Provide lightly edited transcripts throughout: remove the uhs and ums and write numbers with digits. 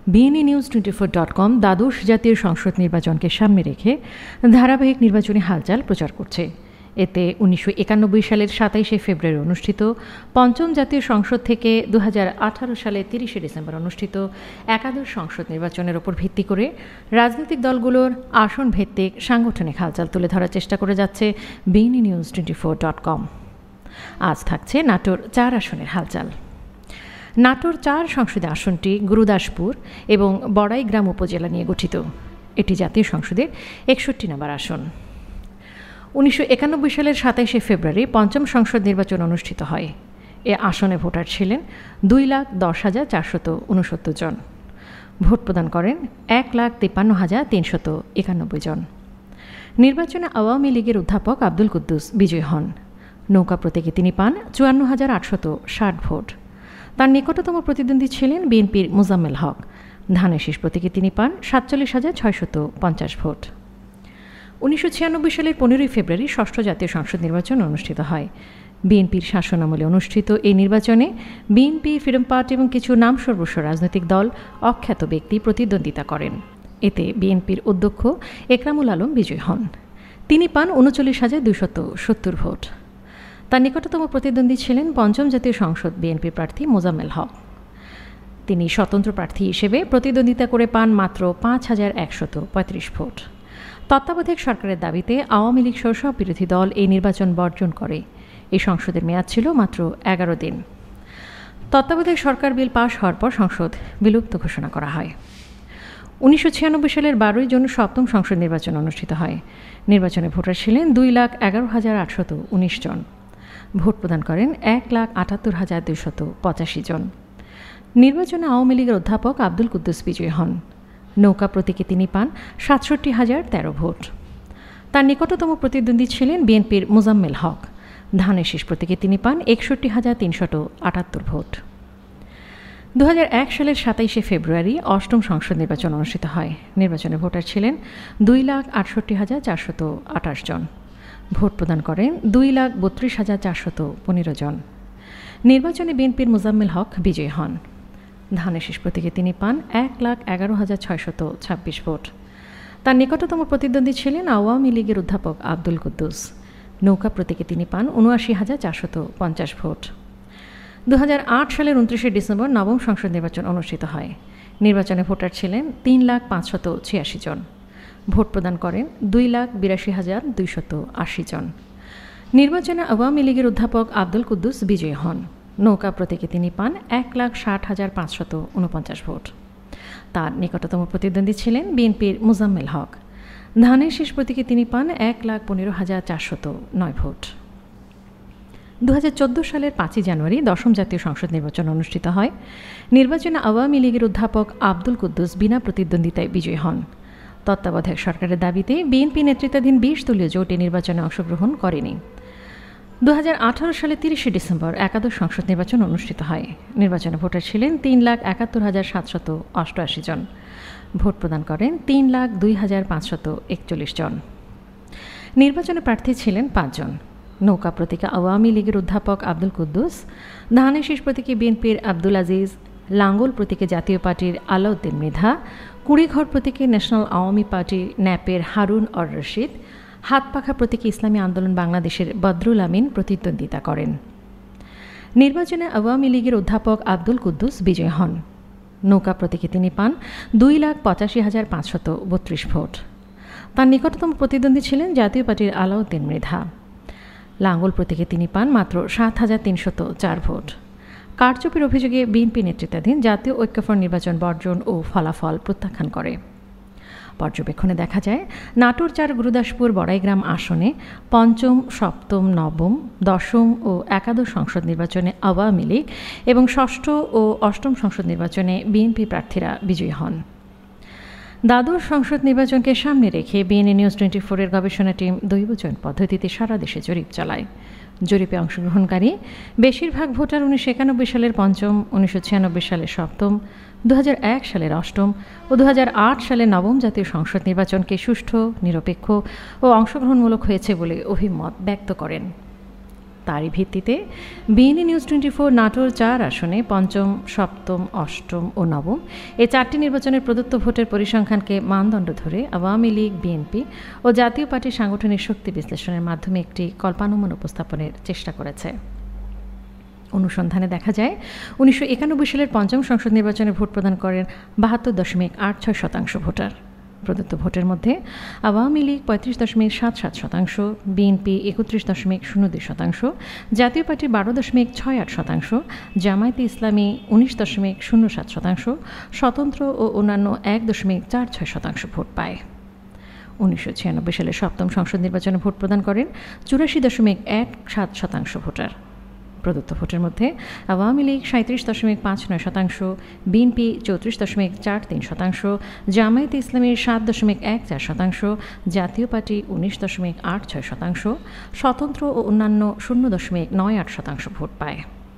BNA news 24 dot com দ্বাদশ জাতীয় সংসদ নির্বাচনকে সামনে রেখে ধারাবাহিক নির্বাচনী হালচাল প্রচার করছে। এতে 1991 সালের 27শে ফেব্রুয়ারি অনুষ্ঠিত পঞ্চম জাতীয় সংসদ থেকে 2018 সালের 30শে ডিসেম্বর অনুষ্ঠিত একাদশ সংসদ নির্বাচনের উপর ভিত্তি করে রাজনৈতিক দলগুলোর আসন ভিত্তিক সাংগঠনিক হালচাল তুলে ধরার চেষ্টা করে যাচ্ছে বিএনএ নিউজ 24 ডটকম। আজ থাকছে র-৪ আসনের হালচাল। র-৪ সংসদীয় আসনটি গুরুদাসপুর এবং বড়াইগ্রাম উপজেলা নিয়ে গঠিত। এটি জাতীয় সংসদের 61 নম্বর আসন। 1991 সালের 27শে ফেব্রুয়ারি পঞ্চম সংসদ নির্বাচন অনুষ্ঠিত হয়। এ আসনে ভোটার ছিলেন 2,10,469 জন। ভোট প্রদান করেন 1,53,391 জন। নির্বাচনে আওয়ামী লীগের অধ্যাপক আব্দুল কুদ্দুস বিজয়ী হন। নৌকা প্রতীকে তিনি পান 54,860 ভোট। তার নিকটতম প্রতিদ্বন্দ্বী ছিলেন বিএনপির মোজাম্মেল হক। ধানের শীষ প্রতীকে তিনি পান 47,650 ভোট। 1996 সালের 15 ফেব্রুয়ারি ষষ্ঠ জাতীয় সংসদ নির্বাচন অনুষ্ঠিত হয়। বিএনপির শাসনামলে অনুষ্ঠিত এই নির্বাচনে বিএনপি, ফ্রিডম পার্টি এবং কিছু নামসর্বস্ব রাজনৈতিক দল, অখ্যাত ব্যক্তি প্রতিদ্বন্দ্বিতা করেন। এতে বিএনপির অধ্যক্ষ একরামুল আলম বিজয়ী হন। তিনি পান 39,270 ভোট। তার নিকটতম প্রতিদ্বন্দ্বী ছিলেন পঞ্চম জাতীয় সংসদ বিএনপি প্রার্থী মোজাম্মেল হক। তিনি স্বতন্ত্র প্রার্থী হিসেবে প্রতিদ্বন্দ্বিতা করে পান মাত্র 5,135 ভোট। তত্ত্বাবধায়ক সরকারের দাবিতে আওয়ামী লীগ সহ সব বিরোধী দল এই নির্বাচন বর্জন করে। এই সংসদের মেয়াদ ছিল মাত্র 11 দিন। তত্ত্বাবধায়ক সরকার বিল পাশ হওয়ার পর সংসদ বিলুপ্ত ঘোষণা করা হয়। 1996 সালের 12 জুন সপ্তম সংসদ নির্বাচন অনুষ্ঠিত হয়। নির্বাচনে ভোটার ছিলেন 2,11,819 জন। ভোট প্রদান করেন 1,78,285 জন। নির্বাচনে আওয়ামী লীগের অধ্যাপক আব্দুল কুদ্দুস বিজয়ী হন। নৌকা প্রতীকে তিনি পান 67,013 ভোট। তার নিকটতম প্রতিদ্বন্দ্বী ছিলেন বিএনপির মোজাম্মেল হক। ধানের শীষ প্রতীকে তিনি পান 61,378 ভোট। 2001 সালের 27শে ফেব্রুয়ারি অষ্টম সংসদ নির্বাচন অনুষ্ঠিত হয়। নির্বাচনে ভোটার ছিলেন 2,68,428 জন। ভোট প্রদান করেন 2,32,415 জন। নির্বাচনে বিএনপির মোজাম্মেল হক বিজয়ী হন। ধানের শীষ প্রতীকে তিনি পান 1,11,626 ভোট। তার নিকটতম প্রতিদ্বন্দ্বী ছিলেন আওয়ামী লীগের অধ্যাপক আব্দুল কুদ্দুস। নৌকা প্রতীকে তিনি পান 79,450 ভোট। 2008 সালের 29শে ডিসেম্বর নবম সংসদ নির্বাচন অনুষ্ঠিত হয়। নির্বাচনে ভোটার ছিলেন 3,586 জন। ভোট প্রদান করেন 2,82,280 জন। নির্বাচনে আওয়ামী লীগের অধ্যাপক আব্দুল কুদ্দুস বিজয়ী হন। নৌকা প্রতীকে তিনি পান 1,60,549 ভোট। তার নিকটতম প্রতিদ্বন্দ্বী ছিলেন বিএনপির মোজাম্মেল হক। ধানের শীষ প্রতীকে তিনি পান 1,15,409 ভোট। 2014 সালের 5 জানুয়ারি দশম জাতীয় সংসদ নির্বাচন অনুষ্ঠিত হয়। নির্বাচনে আওয়ামী লীগের অধ্যাপক আব্দুল কুদ্দুস বিনা প্রতিদ্বন্দ্বিতায় বিজয়ী হন। তত্ত্বাবধায়ক সরকারের দাবিতে বিএনপি নেতৃত্বাধীন 20 দলীয় জোট নির্বাচনে অংশগ্রহণ করেনি। 2018 সালের 30শে ডিসেম্বর একাদশ সংসদ নির্বাচন অনুষ্ঠিত হয়। নির্বাচনে ভোটার ছিলেন 3,71,788 জন। ভোট প্রদান করেন 3,02,541 জন। নির্বাচনে প্রার্থী ছিলেন 5 জন। নৌকা প্রতীকে আওয়ামী লীগের অধ্যাপক আব্দুল কুদ্দুস, ধানের শীষ প্রতীকে বিএনপির আব্দুল আজিজ, লাঙ্গল প্রতীকে জাতীয় পার্টির আলাউদ্দিন মৃধা, কুড়িঘর প্রতীকে ন্যাশনাল আওয়ামী পার্টি ন্যাপের হারুন র-রশিদ, হাতপাখা প্রতীকে ইসলামী আন্দোলন বাংলাদেশের বদরুল আমিন প্রতিদ্বন্দ্বিতা করেন। নির্বাচনে আওয়ামী লীগের অধ্যাপক আব্দুল কুদ্দুস বিজয়ী হন। নৌকা প্রতীকে তিনি পান 2,85,532 ভোট। তার নিকটতম প্রতিদ্বন্দ্বী ছিলেন জাতীয় পার্টির আলাউদ্দিন মৃধা। লাঙ্গল প্রতীকে তিনি পান মাত্র 7,304 ভোট। কারচুপির অভিযোগে বিএনপি নেতৃত্বাধীন জাতীয় ঐক্যফ্রন্ট নির্বাচন বর্জন ও ফলাফল প্রত্যাখ্যান করে। পর্যবেক্ষণে দেখা যায় র-৪ গুরুদাসপুর বড়াইগ্রাম আসনে পঞ্চম, সপ্তম, নবম, দশম ও একাদশ সংসদ নির্বাচনে আওয়ামী লীগ এবং ষষ্ঠ ও অষ্টম সংসদ নির্বাচনে বিএনপি প্রার্থীরা বিজয়ী হন। দ্বাদশ সংসদ নির্বাচনকে সামনে রেখে বিএনএ নিউজ 24 এর গবেষণা টিম দৈবচয়ন পদ্ধতিতে সারা দেশে জরিপ চালায়। জরিপে অংশগ্রহণকারী বেশিরভাগ ভোটার 1991 সালের পঞ্চম, 1996 সালের সপ্তম, 2001 সালের অষ্টম ও 2008 সালের নবম জাতীয় সংসদ নির্বাচনকে সুষ্ঠু, নিরপেক্ষ ও অংশগ্রহণমূলক হয়েছে বলে অভিমত ব্যক্ত করেন। তারই ভিত্তিতে বিএনপি নিউজ 24 নাটোর-৪ আসনে পঞ্চম, সপ্তম, অষ্টম ও নবম এই 4টি নির্বাচনের প্রদত্ত ভোটের পরিসংখ্যানকে মানদণ্ড ধরে আওয়ামী লীগ, বিএনপি ও জাতীয় পার্টির সাংগঠনিক শক্তি বিশ্লেষণের মাধ্যমে একটি কল্পানুমান উপস্থাপনের চেষ্টা করেছে। অনুসন্ধানে দেখা যায় 1991 সালের পঞ্চম সংসদ নির্বাচনে ভোট প্রদান করেন 72.86% ভোটার। প্রদত্ত ভোটের মধ্যে আওয়ামী লীগ 35.77%, বিএনপি 31.02%, জাতীয় পার্টি 12.68%, জামায়াতে ইসলামী 19.07%, স্বতন্ত্র ও অন্যান্য 1.46% ভোট পায়। 1996 সালে সপ্তম সংসদ নির্বাচনে ভোট প্রদান করেন 84.17% ভোটার। প্রদত্ত ভোটের মধ্যে আওয়ামী লীগ 37.59%, বিএনপি 34.43%, জামায়াতে ইসলামী 7.14%, জাতীয় পার্টি 19.86%, স্বতন্ত্র ও অন্যান্য 0.98% ভোট পায়।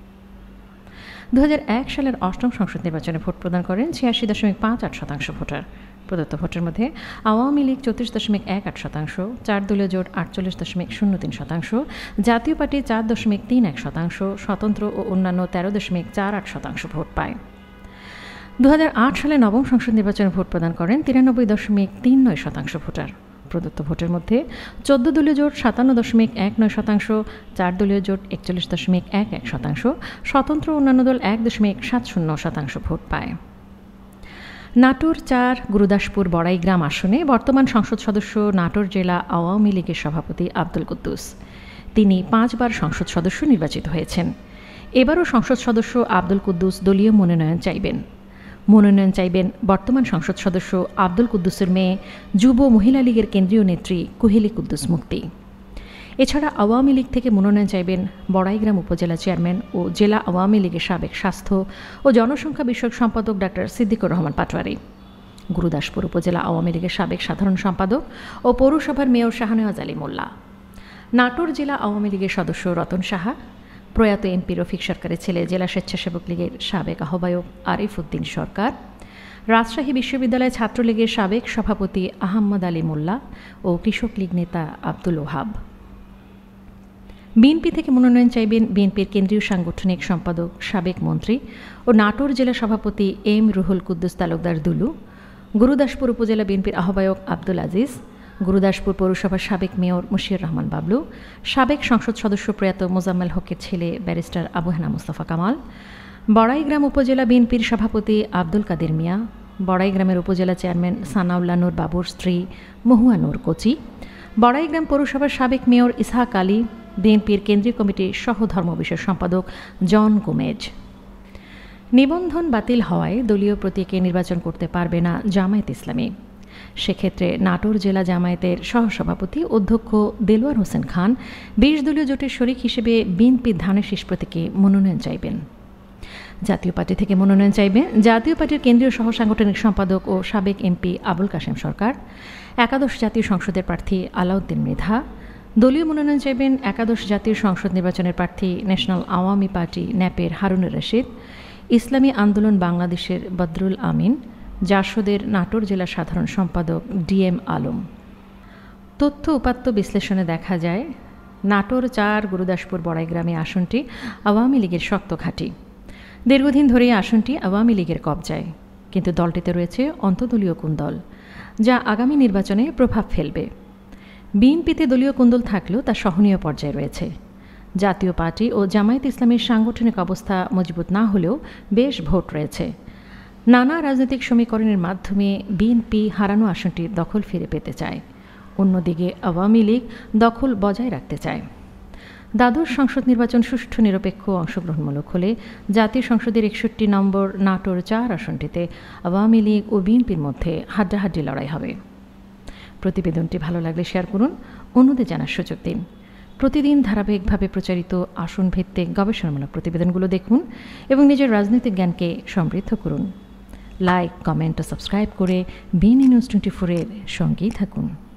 2001 সালের অষ্টম সংসদ নির্বাচনে ভোট প্রদান করেন 86.58% ভোটার। প্রদত্ত ভোটের মধ্যে আওয়ামী লীগ 34.18%, 4 দলীয় জোট 48.03%, জাতীয় পার্টি 4.31%, স্বতন্ত্র ও অন্যান্য 13.48% ভোট পায়। 2008 সালে নবম সংসদ নির্বাচনে ভোট প্রদান করেন 93.39% ভোটার। প্রদত্ত ভোটের মধ্যে 14 দলীয় জোট 57.19%, 4 দলীয় জোট 41.11%, স্বতন্ত্র অন্যান্য দল 1.70% ভোট পায়। নাটোর-৪ গুরুদাসপুর বড়াইগ্রাম আসনে বর্তমান সংসদ সদস্য নাটোর জেলা আওয়ামী লীগের সভাপতি আব্দুল কুদ্দুস। তিনি 5 বার সংসদ সদস্য নির্বাচিত হয়েছেন। এবারও সংসদ সদস্য আব্দুল কুদ্দুস দলীয় মনোনয়ন চাইবেন বর্তমান সংসদ সদস্য আব্দুল কুদ্দুসের মেয়ে যুব মহিলা লীগের কেন্দ্রীয় নেত্রী কুহেলি কুদ্দুস মুক্তি। এছাড়া আওয়ামী লীগ থেকে মনোনয়ন চাইবেন বড়াইগ্রাম উপজেলা চেয়ারম্যান ও জেলা আওয়ামী লীগের সাবেক স্বাস্থ্য ও জনসংখ্যা বিষয়ক সম্পাদক ডাক্তার সিদ্দিকুর রহমান পাটোয়ারি, গুরুদাসপুর উপজেলা আওয়ামী লীগের সাবেক সাধারণ সম্পাদক ও পৌরসভার মেয়র শাহনেওয়াজ আলী মোল্লা, নাটোর জেলা আওয়ামী লীগের সদস্য রতন সাহা, প্রয়াত এমপি রফিক সরকারের ছেলে জেলা স্বেচ্ছাসেবক লীগের সাবেক আহ্বায়ক আরিফ উদ্দিন সরকার, রাজশাহী বিশ্ববিদ্যালয় ছাত্রলীগের সাবেক সভাপতি আহম্মদ আলী মোল্লা ও কৃষক লীগ নেতা আব্দুল ওহাব। বিএনপি থেকে মনোনয়ন চাইবেন বিএনপির কেন্দ্রীয় সাংগঠনিক সম্পাদক, সাবেক মন্ত্রী ও নাটোর জেলা সভাপতি এম রুহুল কুদ্দুস তালুকদার দুলু, গুরুদাসপুর উপজেলা বিএনপির আহ্বায়ক আব্দুল আজিজ, গুরুদাসপুর পৌরসভার সাবেক মেয়র মুশিউর রহমান বাবলু, সাবেক সংসদ সদস্য প্রয়াত মোজাম্মেল হকের ছেলে ব্যারিস্টার আবু হেনা মুস্তাফা কামাল, বড়াইগ্রাম উপজেলা বিএনপির সভাপতি আব্দুল কাদের মিয়া, বড়াইগ্রামের উপজেলা চেয়ারম্যান সানাউল্লাহ নূর বাবুর স্ত্রী মহুয়া নূর কোচি, বড়াইগ্রাম পৌরসভার সাবেক মেয়র ইসহাক আলী, বিএনপির কেন্দ্রীয় কমিটির সহ ধর্ম বিষয়ক সম্পাদক জন গোমেজ। নিবন্ধন বাতিল হওয়ায় দলীয় প্রতীকে নির্বাচন করতে পারবে না জামায়াত ইসলামী। সেক্ষেত্রে নাটোর জেলা জামায়াতের সহসভাপতি অধ্যক্ষ দেলোয়ার হোসেন খান 20 দলীয় জোটের শরিক হিসেবে বিএনপির ধানের শীষ প্রতীকে মনোনয়ন চাইবেন। জাতীয় পার্টি থেকে মনোনয়ন চাইবেন জাতীয় পার্টির কেন্দ্রীয় সহ সাংগঠনিক সম্পাদক ও সাবেক এমপি আবুল কাশেম সরকার, একাদশ জাতীয় সংসদের প্রার্থী আলাউদ্দিন মৃধা, দলীয় মনোনয়ন চাইবেন একাদশ জাতীয় সংসদ নির্বাচনের প্রার্থী ন্যাশনাল আওয়ামী পার্টি ন্যাপের হারুনুর রশিদ, ইসলামী আন্দোলন বাংলাদেশের বদরুল আমিন, জাসদের নাটোর জেলা সাধারণ সম্পাদক ডিএম আলম। তথ্য উপাত্ত বিশ্লেষণে দেখা যায় নাটোর-৪ গুরুদাসপুর বড়াইগ্রামে আসনটি আওয়ামী লীগের শক্ত ঘাঁটি। দীর্ঘদিন ধরে আসনটি আওয়ামী লীগের কবজায়, কিন্তু দলটিতে রয়েছে অন্তদলীয় কুন্দল, যা আগামী নির্বাচনে প্রভাব ফেলবে। বিএনপিতে দলীয় কুন্দল থাকলেও তা সহনীয় পর্যায়ে রয়েছে। জাতীয় পার্টি ও জামায়াত ইসলামের সাংগঠনিক অবস্থা মজবুত না হলেও বেশ ভোট রয়েছে। নানা রাজনৈতিক সমীকরণের মাধ্যমে বিএনপি হারানো আসনটি দখল ফিরে পেতে চায়, অন্যদিকে আওয়ামী লীগ দখল বজায় রাখতে চায়। দ্বাদশ সংসদ নির্বাচন সুষ্ঠু, নিরপেক্ষ, অংশগ্রহণমূলক হলে জাতীয় সংসদের 61 নম্বর নাটোর-৪ আসনটিতে আওয়ামী লীগ ও বিএনপির মধ্যে হাড্ডাহাড্ডি লড়াই হবে। প্রতিবেদনটি ভালো লাগলে শেয়ার করুন, অন্যদের জানার সুযোগ দিন। প্রতিদিন ধারাবাহিকভাবে প্রচারিত আসন ভিত্তিক গবেষণামূলক প্রতিবেদনগুলো দেখুন এবং নিজের রাজনৈতিক জ্ঞানকে সমৃদ্ধ করুন। লাইক, কমেন্ট ও সাবস্ক্রাইব করে বিএনপি নিউজ 24-এর সঙ্গেই থাকুন।